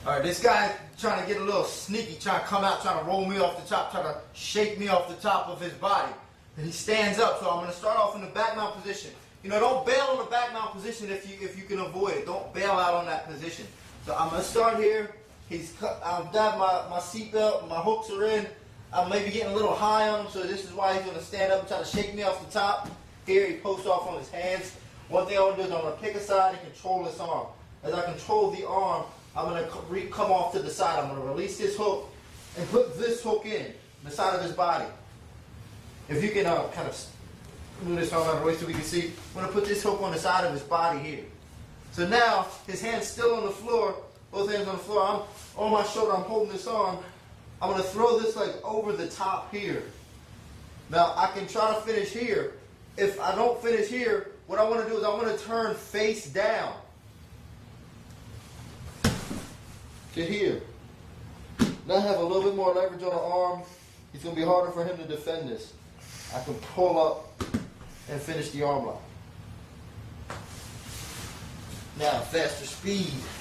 All right, this guy trying to get a little sneaky, trying to come out, trying to roll me off the top, trying to shake me off the top of his body. And he stands up, so I'm going to start off in the back mount position. You know, don't bail on the back mount position if you can avoid it. Don't bail out on that position. So I'm going to start here. I've got my seatbelt, my hooks are in. I'm maybe getting a little high on him, so this is why he's going to stand up and try to shake me off the top. Here, he posts off on his hands. One thing I want to do is I'm going to pick a side and control this arm. As I control the arm, I'm going to come off to the side. I'm going to release this hook and put this hook in the side of his body. If you can kind of move this arm out of the way so we can see, I'm going to put this hook on the side of his body here. So now, his hand's still on the floor, both hands on the floor. I'm on my shoulder, I'm holding this arm. I'm going to throw this leg over the top here. Now, I can try to finish here. If I don't finish here, what I want to do is I want to turn face down. To here. Now I have a little bit more leverage on the arm. It's going to be harder for him to defend this. I can pull up and finish the arm lock. Now, faster speed.